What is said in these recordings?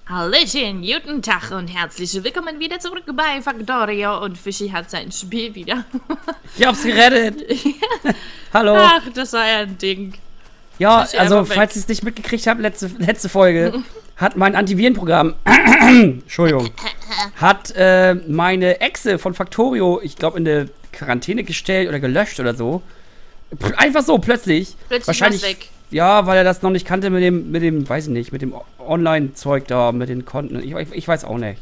Hallöchen, guten Tag und herzlich willkommen wieder zurück bei Factorio und Fischi hat sein Spiel wieder. Ich hab's gerettet. Hallo. Ach, das war ja ein Ding. Ja, also falls ihr es nicht mitgekriegt habt, letzte Folge hat mein Antivirenprogramm, Entschuldigung, hat meine Exe von Factorio, ich glaube, in eine Quarantäne gestellt oder gelöscht oder so. Einfach so, plötzlich. Wahrscheinlich weg. Ja, weil er das noch nicht kannte mit dem, weiß ich nicht, mit dem Online-Zeug da, mit den Konten. Ich weiß auch nicht.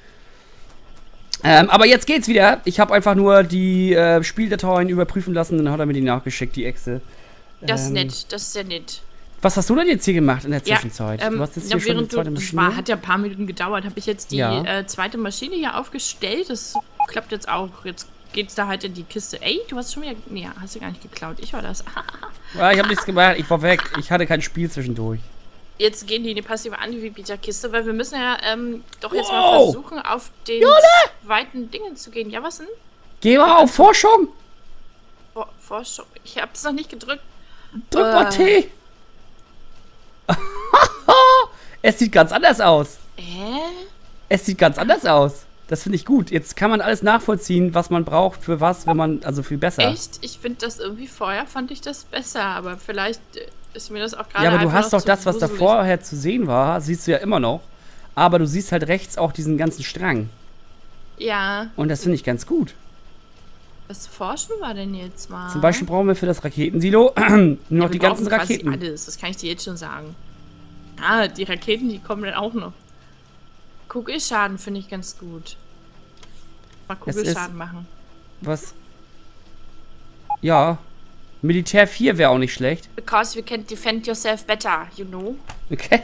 Aber jetzt geht's wieder. Ich habe einfach nur die Spieldateien überprüfen lassen, dann hat er mir die nachgeschickt, die Exe. Das ist nett, das ist sehr nett. Was hast du denn jetzt hier gemacht in der Zwischenzeit? Ja, du hast jetzt hier schon die zweite Maschine. Hat ja ein paar Minuten gedauert, habe ich jetzt die zweite Maschine hier aufgestellt. Das klappt jetzt auch. Jetzt geht's da halt in die Kiste. Ey, du hast schon wieder... Nee, hast du gar nicht geklaut. Ich war das. Ja, ich habe nichts gemacht. Ich war weg. Ich hatte kein Spiel zwischendurch. Jetzt gehen die in die passive Anbieterkiste, weil wir müssen ja doch jetzt mal versuchen, auf den weiten Dingen zu gehen. Ja, was denn? Geh mal auf Forschung. Forschung? Ich hab's noch nicht gedrückt. Drück mal T. Es sieht ganz anders aus. Es sieht ganz anders aus. Das finde ich gut. Jetzt kann man alles nachvollziehen, was man braucht, für was, wenn man, also viel besser. Echt? Ich finde das irgendwie vorher, fand ich das besser, aber vielleicht ist mir das auch gerade. Ja, aber du hast doch das, was da vorher zu sehen war, siehst du ja immer noch. Aber du siehst halt rechts auch diesen ganzen Strang. Ja. Und das finde ich ganz gut. Was forschen wir denn jetzt mal? Zum Beispiel brauchen wir für das Raketensilo nur noch die ganzen Raketen. Alles, das kann ich dir jetzt schon sagen. Ah, die Raketen, die kommen dann auch noch. Kugelschaden finde ich ganz gut. Mal Kugelschaden machen. Was? Ja. Militär 4 wäre auch nicht schlecht. Because you can defend yourself better, you know. Okay.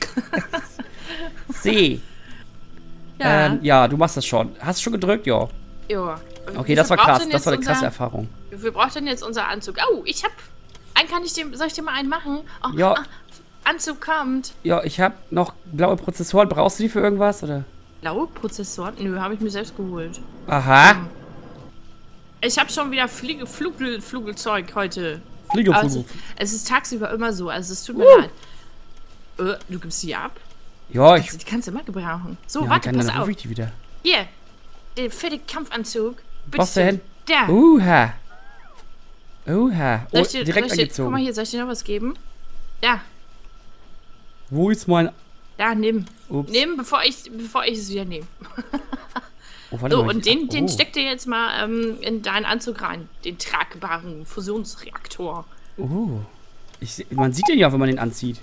C. Ja. Ja, du machst das schon. Hast du schon gedrückt? Ja. Ja. Okay, das war krass. Das war eine krasse Erfahrung. Wie viel braucht denn jetzt unser Anzug? Oh, ich hab... soll ich dir mal einen machen? Oh, ja. Anzug kommt. Ja, ich habe noch blaue Prozessoren. Brauchst du die für irgendwas, oder? Blaue Prozessoren? Nö, habe ich mir selbst geholt. Aha. Ich habe schon wieder Flugelzeug heute. Fliegeflugel. Es ist tagsüber immer so, also es tut mir leid. Du gibst die ab? Ja, die kannst du immer gebrauchen. So, ja, warte, pass auf. Ich die wieder. Hier, den fertigen Kampfanzug. Was denn? Der. Uha. Uha. Oh, direkt angezogen. Guck mal hier, soll ich dir noch was geben? Ja. Wo ist mein... Da, nimm. Ups. Nimm, bevor ich es wieder nehme. Oh, warte so, mal, und den steck dir jetzt mal in deinen Anzug rein. Den tragbaren Fusionsreaktor. Man sieht den ja, wenn man den anzieht.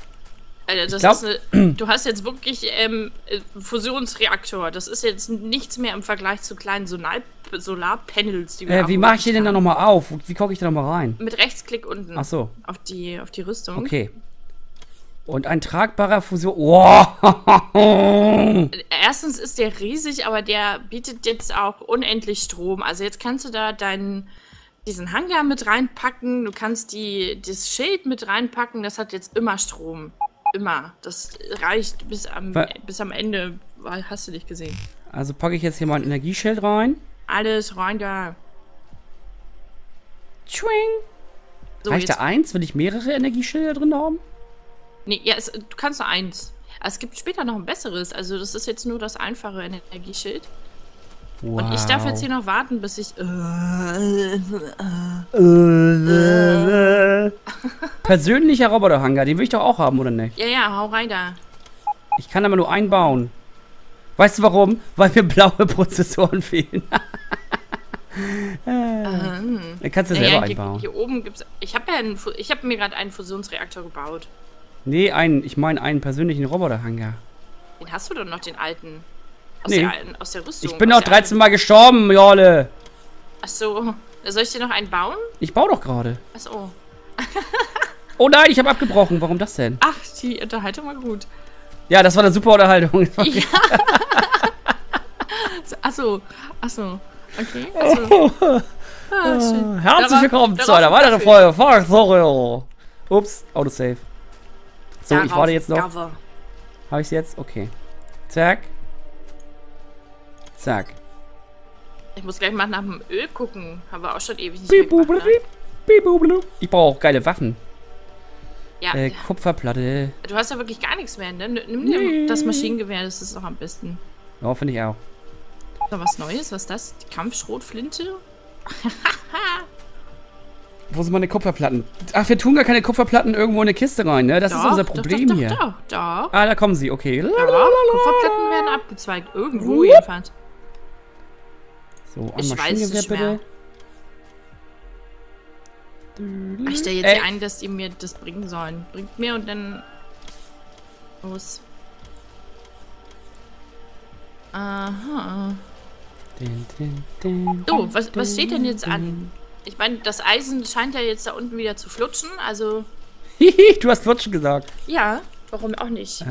Du hast jetzt wirklich Fusionsreaktor. Das ist jetzt nichts mehr im Vergleich zu kleinen Solarpanels, die wir Wie mache ich den denn da nochmal auf? Wie gucke ich da nochmal rein? Mit Rechtsklick unten. Ach so. Auf die Rüstung. Okay. Und ein tragbarer Fusion... Wow. Erstens ist der riesig, aber der bietet jetzt auch unendlich Strom. Also jetzt kannst du da diesen Hangar mit reinpacken. Du kannst das Schild mit reinpacken. Das hat jetzt immer Strom. Immer. Das reicht bis am Ende. Hast du nicht gesehen. Also packe ich jetzt hier mal ein Energieschild rein. Alles rein da. Schwing. So, reicht da eins? Will ich mehrere Energieschilder drin haben? Nee, ja, du kannst nur eins. Es gibt später noch ein besseres. Also das ist jetzt nur das einfache Energieschild. Wow. Und ich darf jetzt hier noch warten, bis ich... Persönlicher Roboterhangar, den will ich doch auch haben, oder nicht? Ja, ja, hau rein da. Ich kann aber nur einen bauen. Weißt du warum? Weil mir blaue Prozessoren fehlen. Dann kannst du selber einbauen. Hier oben gibt's... Ich habe mir gerade einen Fusionsreaktor gebaut. Nee, ich meine einen persönlichen Roboterhangar. Den hast du doch noch, den alten. Aus der Rüstung. Ich bin noch 13 Mal gestorben, Jolle. Achso. Soll ich dir noch einen bauen? Ich baue doch gerade. Achso. Oh nein, ich habe abgebrochen. Warum das denn? Ach, die Unterhaltung war gut. Ja, das war eine super Unterhaltung. Ja. Achso. Okay. Schön. Herzlich willkommen zu einer weiteren Folge von Factorio. Ups, Autosave. So, ich warte jetzt noch. Habe ich es jetzt? Okay. Zack. Zack. Ich muss gleich mal nach dem Öl gucken. Haben wir auch schon ewig nicht mehr gemacht, ne? Ich brauche auch geile Waffen. Ja. Kupferplatte. Du hast ja wirklich gar nichts mehr, ne? Nimm dir das Maschinengewehr, das ist doch am besten. Ja, finde ich auch. Ist noch was Neues? Was ist das? Die Kampfschrotflinte? Wo sind meine Kupferplatten? Ach, wir tun gar keine Kupferplatten irgendwo in eine Kiste rein, ne? Das ist unser Problem hier. Doch. Ah, da kommen sie, okay. Kupferplatten werden abgezweigt. Irgendwo jedenfalls. So, ein Maschinengewehr bitte. Ich stelle jetzt hier ein, dass die mir das bringen sollen. Bringt mir und dann los. Aha. So, was steht denn jetzt an? Ich meine, das Eisen scheint ja jetzt da unten wieder zu flutschen, also... Du hast flutschen gesagt. Ja, warum auch nicht?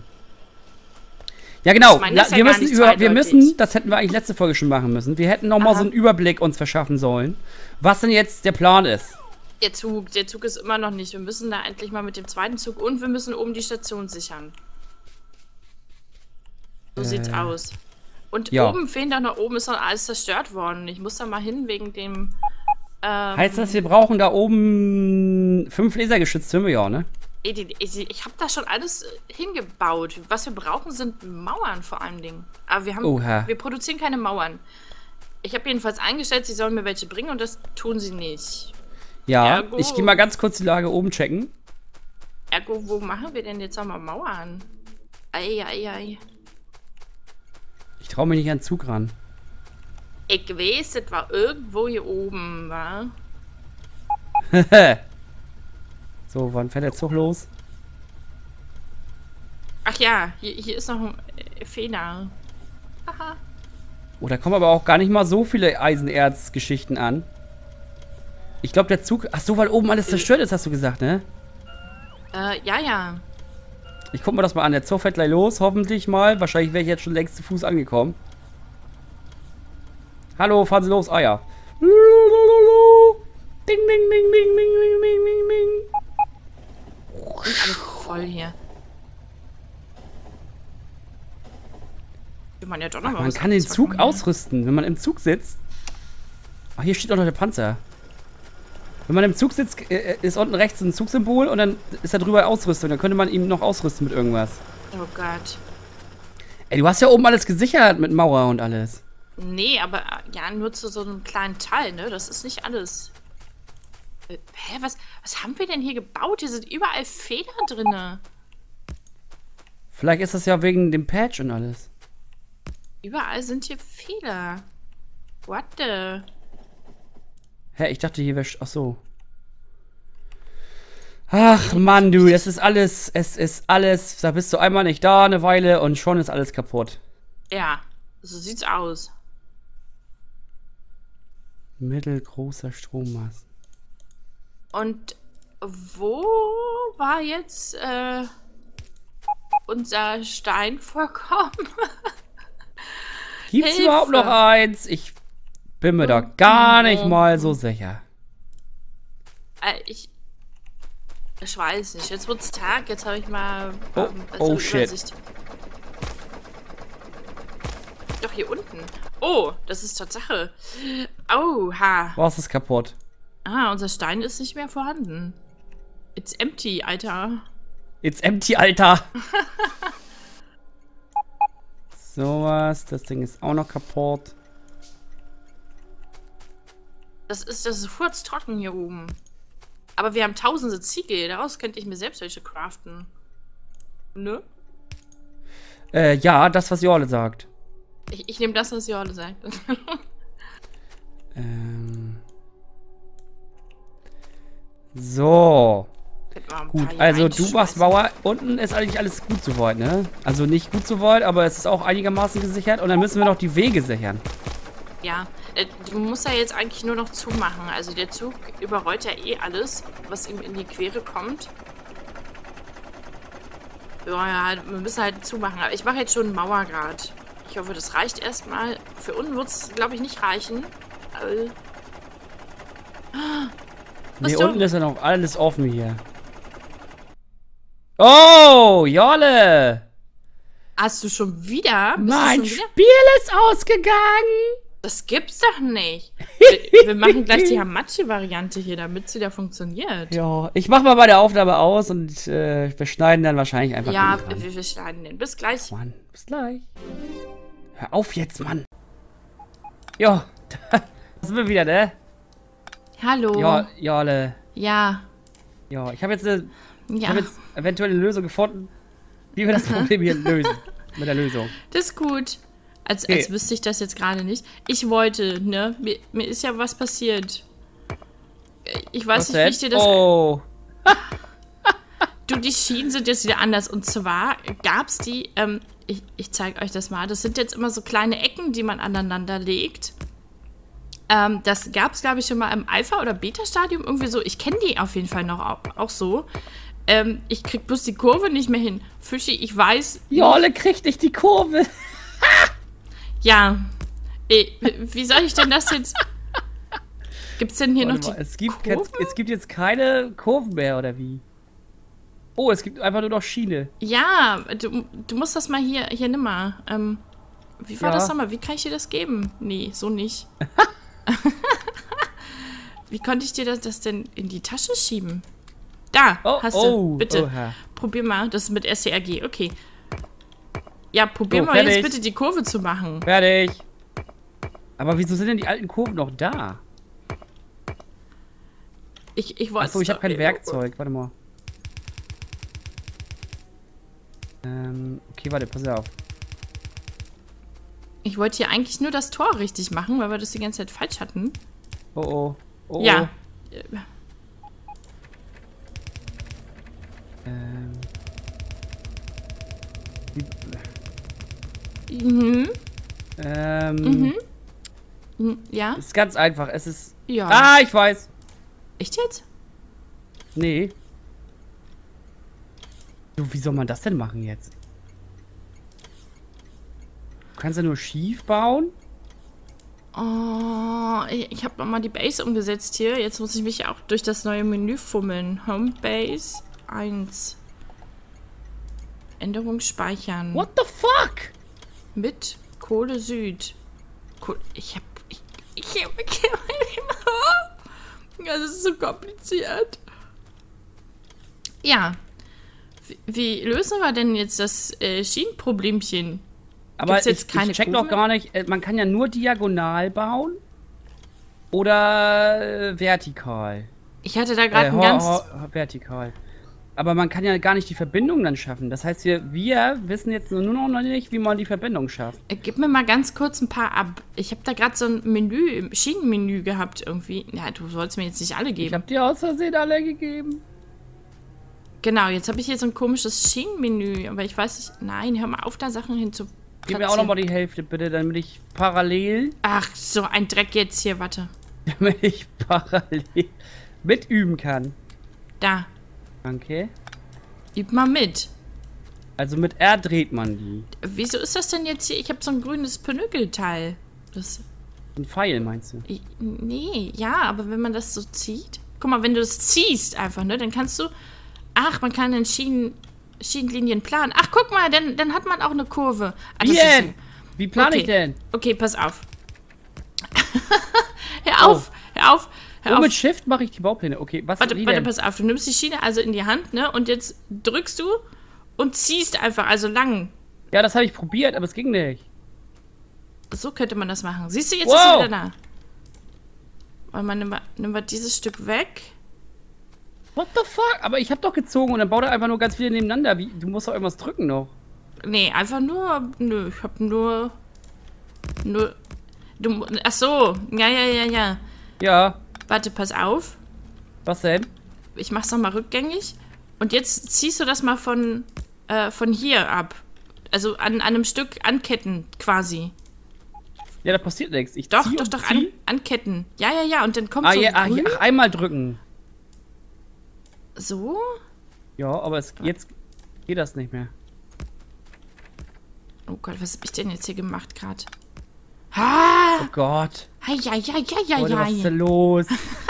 Ja, genau. Wir müssen, das hätten wir eigentlich letzte Folge schon machen müssen, wir hätten nochmal so einen Überblick uns verschaffen sollen, was denn jetzt der Plan ist. Der Zug ist immer noch nicht. Wir müssen da endlich mal mit dem zweiten Zug und wir müssen oben die Station sichern. So sieht's aus. Und oben fehlen da noch oben, ist noch alles zerstört worden. Ich muss da mal hin wegen dem... heißt das, wir brauchen da oben 5 Lasergeschütztürme, ja, ne? Ich habe da schon alles hingebaut. Was wir brauchen, sind Mauern vor allem Dingen. Aber wir produzieren keine Mauern. Ich habe jedenfalls eingestellt, sie sollen mir welche bringen und das tun sie nicht. Ja, ich gehe mal ganz kurz die Lage oben checken. Ergo, wo machen wir denn jetzt nochmal Mauern? Ei. Ich traue mich nicht an den Zug ran. Ich weiß, das war irgendwo hier oben, wa? So, wann fährt der Zug los? Ach ja, hier ist noch ein Fehler. Haha. Oh, da kommen aber auch gar nicht mal so viele Eisenerzgeschichten an. Ich glaube, der Zug... Ach so, weil oben alles zerstört ist, hast du gesagt, ne? Ja. Ich guck mir das mal an. Der Zug fährt gleich los, hoffentlich mal. Wahrscheinlich wäre ich jetzt schon längst zu Fuß angekommen. Hallo, fahren Sie los. Ah ja. Ding, ding, ding, ding, ding, ding, ding, ding, ding. Und alles voll hier. Man, ja doch noch man kann den Zug ausrüsten, wenn man im Zug sitzt. Ach, hier steht auch noch der Panzer. Wenn man im Zug sitzt, ist unten rechts ein Zugsymbol und dann ist da drüber Ausrüstung. Dann könnte man ihn noch ausrüsten mit irgendwas. Oh Gott. Ey, du hast ja oben alles gesichert mit Mauer und alles. Nee, aber ja, nur zu so einem kleinen Teil, ne? Das ist nicht alles. Hä, was haben wir denn hier gebaut? Hier sind überall Federn drinne. Vielleicht ist das ja wegen dem Patch und alles. Überall sind hier Fehler. What the... Hä, ich dachte, hier wäre... Ach so. Ach, Mann, du, es ist alles... Da bist du einmal nicht da, eine Weile, und schon ist alles kaputt. Ja, so sieht's aus. Mittelgroßer Strommast. Und wo war jetzt unser Steinvorkommen? Gibt's überhaupt noch eins? Ich bin mir da gar nicht mal so sicher. Ich weiß nicht. Jetzt wird's Tag. Jetzt habe ich mal oh shit. Übersicht. Doch, hier unten. Oh, das ist Tatsache. Oha. Was ist kaputt? Ah, unser Stein ist nicht mehr vorhanden. It's empty, Alter. It's empty, Alter. Sowas. Das Ding ist auch noch kaputt. Das ist furztrocken hier oben. Aber wir haben tausende Ziegel. Daraus könnte ich mir selbst welche craften. Ne? Ja, das, was Jorle sagt. Ich nehme das, was Jorle sagt. So. Gut, also du machst Scheiße. Mauer. Unten ist eigentlich alles gut soweit, ne? Also nicht gut soweit, aber es ist auch einigermaßen gesichert. Und dann müssen wir noch die Wege sichern. Ja, du musst ja jetzt eigentlich nur noch zumachen. Also der Zug überrollt ja eh alles, was ihm in die Quere kommt. Ja, wir müssen halt zumachen. Aber ich mache jetzt schon einen Mauergrad. Ich hoffe, das reicht erstmal. Für unten wird es, glaube ich, nicht reichen. Ne, unten ist ja noch alles offen hier. Oh, Jolle! Hast du schon wieder? Mein Spiel ist ausgegangen! Das gibt's doch nicht. Wir machen gleich die Hamachi-Variante hier, damit sie da funktioniert. Ja, ich mach mal meine Aufnahme aus und wir schneiden dann wahrscheinlich einfach. Ja, wir schneiden den. Bis gleich. Mann, bis gleich. Hör auf jetzt, Mann. Ja, da sind wir wieder, ne? Hallo. Ja, Jale. Ja. Ja, ich habe jetzt eventuell eine Lösung gefunden, wie wir das Problem hier lösen. Mit der Lösung. Das ist gut. Als wüsste ich das jetzt gerade nicht. Ich wollte, ne? Mir ist ja was passiert. Ich weiß nicht, wie ich dir das... Oh. Du, die Schienen sind jetzt wieder anders. Und zwar gab's die... Ich zeige euch das mal. Das sind jetzt immer so kleine Ecken, die man aneinander legt. Das gab's, glaube ich, schon mal im Alpha- oder Beta-Stadium. Irgendwie so. Ich kenne die auf jeden Fall noch auch so. Ich krieg bloß die Kurve nicht mehr hin. Fischi, ich weiß... Jolle kriegt nicht die Kurve. Ja. Wie soll ich denn das jetzt... Gibt's denn hier noch die es gibt jetzt keine Kurven mehr, oder wie? Oh, es gibt einfach nur noch Schiene. Ja, du musst das mal hier nimm mal. Wie war das nochmal? Wie kann ich dir das geben? Nee, so nicht. Wie konnte ich dir das denn in die Tasche schieben? Da, hast du. Bitte. Oha. Probier mal. Das ist mit SCRG. Okay. Ja, probier mal jetzt bitte die Kurve zu machen. Fertig. Aber wieso sind denn die alten Kurven noch da? Ich wollte. Achso, ich habe kein Werkzeug. Warte mal. Okay, warte, pass auf. Ich wollte hier eigentlich nur das Tor richtig machen, weil wir das die ganze Zeit falsch hatten. Oh oh. Oh, ja. Ja. Ist ganz einfach. Es ist. Ja. Ah, ich weiß. Echt jetzt? Nee. Du, wie soll man das denn machen jetzt? Du kannst ja nur schief bauen. Oh, ich habe nochmal die Base umgesetzt hier. Jetzt muss ich mich auch durch das neue Menü fummeln. Home Base 1. Änderung speichern. What the fuck? Mit Kohle Süd. Ich hab. Das ist so kompliziert. Ja. Wie lösen wir denn jetzt das Schienenproblemchen? Aber jetzt keine ich check noch gar nicht. Man kann ja nur diagonal bauen. Oder vertikal. Ich hatte da gerade ein ganz... vertikal. Aber man kann ja gar nicht die Verbindung dann schaffen. Das heißt, wir wissen jetzt nur noch nicht, wie man die Verbindung schafft. Gib mir mal ganz kurz ein paar ab. Ich habe da gerade so ein Menü, Schienenmenü gehabt irgendwie. Ja, du sollst mir jetzt nicht alle geben. Ich habe dir aus Versehen alle gegeben. Genau, jetzt habe ich hier so ein komisches Schienenmenü. Aber ich weiß nicht... Nein, hör mal auf, da Sachen hinzu. Gib mir auch nochmal die Hälfte, bitte, damit ich parallel... Ach, so ein Dreck jetzt hier, warte. Damit ich parallel mitüben kann. Da. Danke. Üb mal mit. Also mit R dreht man die. Wieso ist das denn jetzt hier? Ich habe so ein grünes Pinökelteil. Das... Ein Pfeil, meinst du? Nee, ja, aber wenn man das so zieht... Guck mal, wenn du das ziehst einfach, ne, dann kannst du... Ach, man kann in Schienenlinien planen. Ach, guck mal, dann hat man auch eine Kurve. Ah, wie denn? Wie plane ich denn? Okay, pass auf. Hör auf, hör auf. Mit Shift mache ich die Baupläne. Okay, was warte, pass auf. Du nimmst die Schiene also in die Hand, ne? Und jetzt drückst du und ziehst einfach, also lang. Ja, das habe ich probiert, aber es ging nicht. So könnte man das machen. Siehst du, jetzt ist sie wieder da. Weil man nimm mal dieses Stück weg. What the fuck? Aber ich habe doch gezogen und dann baut er einfach nur ganz viele nebeneinander. Du musst doch irgendwas drücken noch. Nee, einfach nur... Nö, ich hab nur... Ach so. Ja. Ja. Warte, pass auf. Was denn? Ich mach's nochmal rückgängig. Und jetzt ziehst du das mal von hier ab. Also an einem Stück anketten, quasi. Ja, da passiert nichts. Doch, anketten. Ja. Und dann kommt so grün. Ach, einmal drücken. So? Ja, aber jetzt geht das nicht mehr. Oh Gott, was hab ich denn jetzt hier gemacht gerade? Ha! Oh Gott. Ja. Was ist denn los?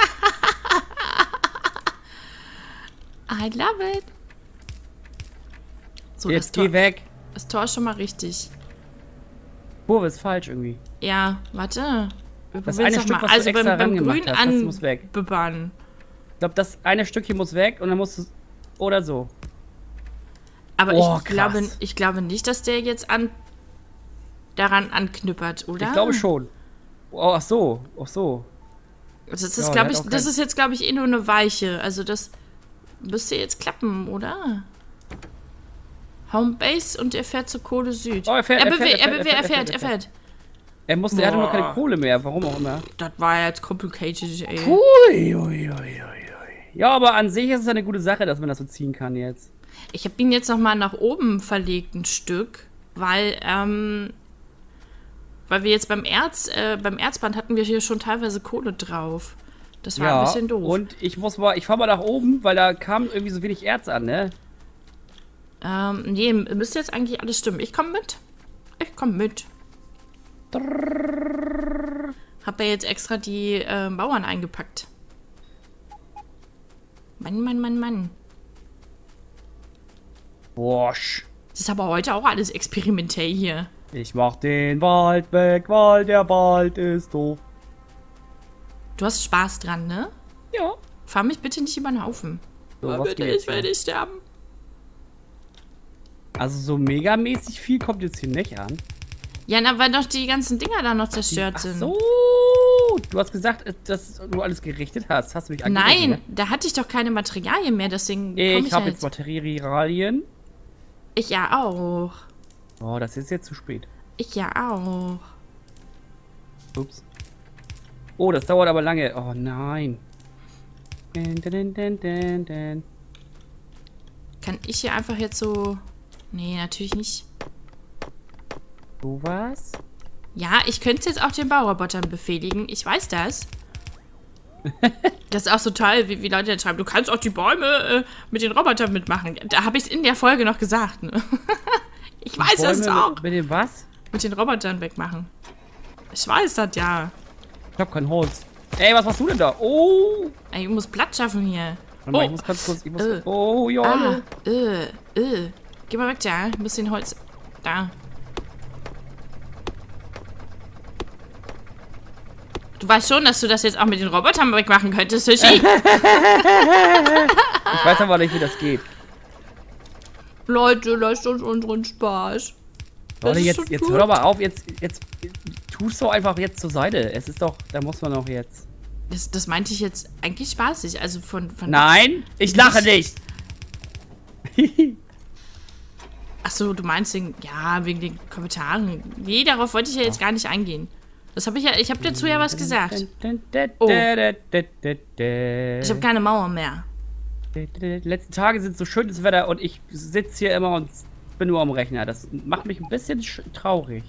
I love it. So, jetzt geh weg. Das Tor ist schon mal richtig. Kurve ist falsch irgendwie. Ja, warte. Das eine Stück, was du extra beim Grün hast, das muss weg. Bebannen. Ich glaube, das eine Stückchen muss weg und dann musst du... Oder so. Aber ich glaube nicht, dass der jetzt daran anknüppert, oder? Ich glaube schon. Oh, ach so. Das ist, das ist jetzt, glaube ich, eh nur eine Weiche. Also das müsste jetzt klappen, oder? Homebase und er fährt zur Kohle Süd. Oh, er fährt. Er hatte nur keine Kohle mehr, warum auch immer. Das war jetzt complicated, ey. Ja, aber an sich ist es eine gute Sache, dass man das so ziehen kann jetzt. Ich habe ihn jetzt noch mal nach oben verlegt, ein Stück, weil wir jetzt beim Erzband hatten wir hier schon teilweise Kohle drauf. Das war ein bisschen doof. Und ich fahr mal nach oben, weil da kam irgendwie so wenig Erz an, ne? Nee, müsste jetzt eigentlich alles stimmen. Ich komme mit. Hab ja jetzt extra die Bauern eingepackt. Mann. Bosch. Das ist aber heute auch alles experimentell hier. Ich mach den Wald weg, weil der Wald ist doof. Du hast Spaß dran, ne? Ja. Fahr mich bitte nicht über den Haufen. So, bitte, ich werde nicht sterben. Also so megamäßig viel kommt jetzt hier nicht an. Ja, na, weil doch die ganzen Dinger da noch zerstört sind. Ach so. Du hast gesagt, dass du alles gerichtet hast. Hast du mich angerufen? Nein, ne? Da hatte ich doch keine Materialien mehr, deswegen ich habe jetzt Materialien. Ich ja auch. Oh, das ist jetzt zu spät. Ich ja auch. Ups. Oh, das dauert aber lange. Oh nein. Kann ich hier einfach jetzt so... Nee, natürlich nicht. So was? Ja, ich könnte jetzt auch den Baurobotern befehligen. Ich weiß das. Das ist auch so toll, wie Leute dann schreiben, du kannst auch die Bäume mit den Robotern mitmachen. Da habe ich es in der Folge noch gesagt. Ne? Ich weiß das auch. Mit dem was? Mit den Robotern wegmachen. Ich weiß das, ja. Ich hab kein Holz. Ey, was machst du denn da? Oh! Ich muss Platz schaffen hier. Mal, ich muss ganz kurz... oh, Jolle. Geh mal weg da. Ich muss den Holz... Da. Du weißt schon, dass du das jetzt auch mit den Robotern wegmachen könntest, Sushi? Ich weiß aber nicht, wie das geht. Leute, lasst uns unseren Spaß. Leute, jetzt hör doch mal auf, jetzt tust du einfach jetzt zur Seite. Es ist doch, da muss man doch jetzt. Das meinte ich jetzt eigentlich spaßig, also von Nein, ich lache nicht. Achso, du meinst wegen den Kommentaren. Nee, darauf wollte ich ja jetzt gar nicht eingehen. Das habe ich habe dazu ja was gesagt. Oh. Ich habe keine Mauer mehr. Die letzten Tage sind so schönes Wetter und ich sitze hier immer und bin nur am Rechner. Das macht mich ein bisschen traurig.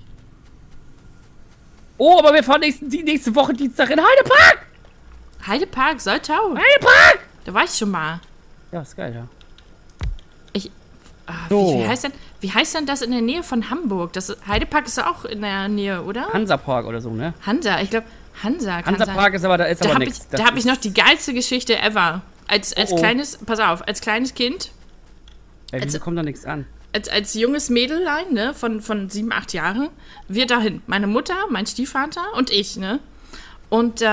Oh, aber wir fahren nächste Woche Dienstag in Heidepark! Heidepark, Soltau? Heidepark! Da war ich schon mal. Ja, ist geil, ja. Wie heißt denn das in der Nähe von Hamburg? Heidepark ist ja auch in der Nähe, oder? Hansapark oder so, ne? Ich glaube, Hansa kann Hansapark ist aber, da ist aber nichts. Da habe ich noch die geilste Geschichte ever. Als kleines Kind. Ey, wieso kommt da nichts an? Als junges Mädellein, ne, von 7, 8 Jahren, wir dahin. Meine Mutter, mein Stiefvater und ich, ne? Und,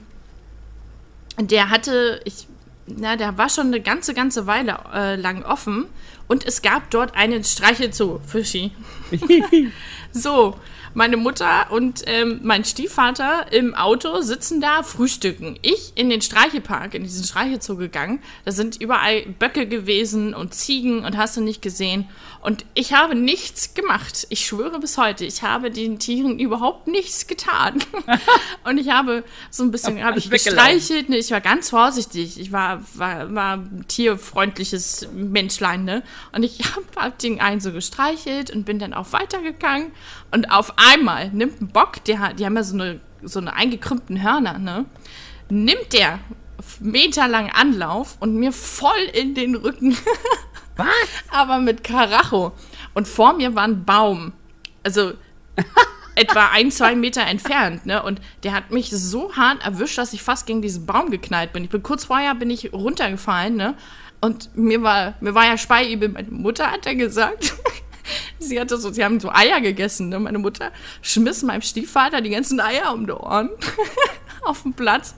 der war schon eine ganze Weile lang offen und es gab dort einen Streichelzoo für Ski. So, meine Mutter und mein Stiefvater im Auto sitzen da, frühstücken. Ich in den Streichelpark, in diesen Streichelzoo gegangen. Da sind überall Böcke gewesen und Ziegen und hast du nicht gesehen. Und ich habe nichts gemacht. Ich schwöre bis heute, ich habe den Tieren überhaupt nichts getan. Und ich habe so ein bisschen gestreichelt. Ne? Ich war ganz vorsichtig. Ich war ein tierfreundliches Menschlein. Ne? Und ich habe den einen so gestreichelt und bin dann auch weitergegangen. Und auf einmal nimmt ein Bock, die haben ja so eine eingekrümmten Hörner, ne? Nimmt der meterlang Anlauf und mir voll in den Rücken. Was? Aber mit Karacho. Und vor mir war ein Baum. Also etwa 1-2 Meter entfernt, ne? Und der hat mich so hart erwischt, dass ich fast gegen diesen Baum geknallt bin. Kurz vorher bin ich runtergefallen, ne? Und mir war ja speiübel. Meine Mutter hat dann gesagt, sie haben so Eier gegessen, ne? Meine Mutter schmiss meinem Stiefvater die ganzen Eier um die Ohren auf den Platz,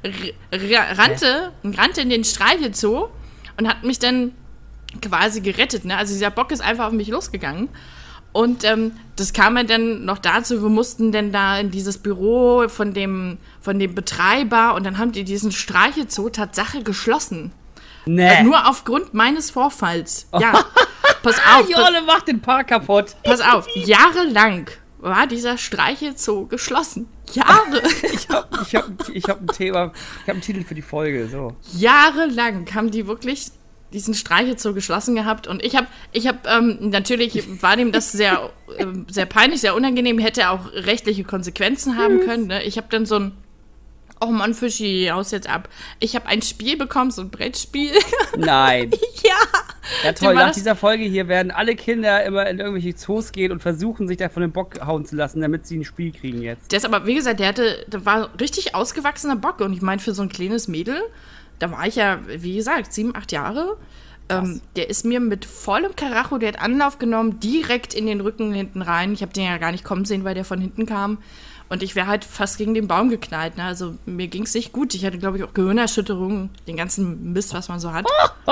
rannte in den Streichelzoo und hat mich dann quasi gerettet, ne? Also dieser Bock ist einfach auf mich losgegangen. Und das kam dann noch dazu, wir mussten dann da in dieses Büro von dem Betreiber und dann haben die diesen Streichelzoo Tatsache geschlossen. Nee. Nur aufgrund meines Vorfalls. Ja, pass auf. Jolle macht den Park kaputt. Pass auf, jahrelang war dieser Streichelzoo geschlossen. Jahre. Ich hab ein Thema, ich hab einen Titel für die Folge. So. Jahrelang haben die wirklich diesen Streichelzoo geschlossen gehabt und ich hab natürlich war dem das sehr, sehr peinlich, sehr unangenehm, hätte auch rechtliche Konsequenzen haben können. Ne? Ich habe dann so ein, oh Mann, Fischi, haus jetzt ab. Ich habe ein Spiel bekommen, so ein Brettspiel. Nein. Ja. Ja toll, nach dieser Folge hier werden alle Kinder immer in irgendwelche Zoos gehen und versuchen, sich da von dem Bock hauen zu lassen, damit sie ein Spiel kriegen jetzt. Der ist aber, wie gesagt, der war richtig ausgewachsener Bock und ich meine, für so ein kleines Mädel, da war ich ja, wie gesagt, 7, 8 Jahre. Der ist mir mit vollem Karacho, der hat Anlauf genommen, direkt in den Rücken hinten rein. Ich habe den ja gar nicht kommen sehen, weil der von hinten kam. Und ich wäre halt fast gegen den Baum geknallt. Ne? Also mir ging es nicht gut. Ich hatte, glaube ich, auch Gehirnerschütterungen, den ganzen Mist, was man so hat.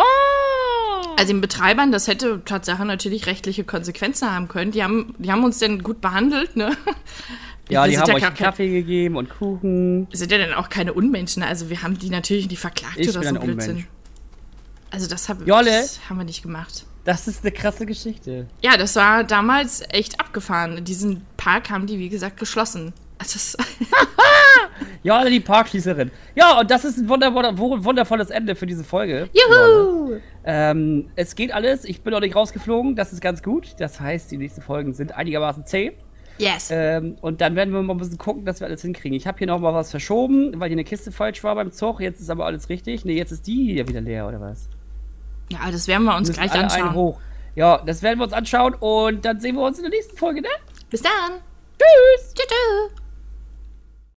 Also den Betreibern, das hätte Tatsache natürlich rechtliche Konsequenzen haben können. Die haben uns denn gut behandelt, ne? Ja, die haben euch Kaffee gegeben und Kuchen. Wir sind ja dann auch keine Unmenschen. Also wir haben die natürlich nicht verklagt oder so Blödsinn. Also das haben wir nicht gemacht. Das ist eine krasse Geschichte. Ja, das war damals echt abgefahren. Diesen Park haben die, wie gesagt, geschlossen. Also ja, die Parkschließerin. Ja, und das ist ein wundervolles Ende für diese Folge. Juhu! Es geht alles. Ich bin noch nicht rausgeflogen. Das ist ganz gut. Das heißt, die nächsten Folgen sind einigermaßen zäh. Yes. Und dann werden wir mal ein bisschen gucken, dass wir alles hinkriegen. Ich habe hier noch mal was verschoben, weil hier eine Kiste falsch war beim Zug. Jetzt ist aber alles richtig. Ne, jetzt ist die hier wieder leer, oder was? Ja, das werden wir uns gleich anschauen. Hoch. Ja, das werden wir uns anschauen und dann sehen wir uns in der nächsten Folge, ne? Bis dann. Tschüss. Tschüss.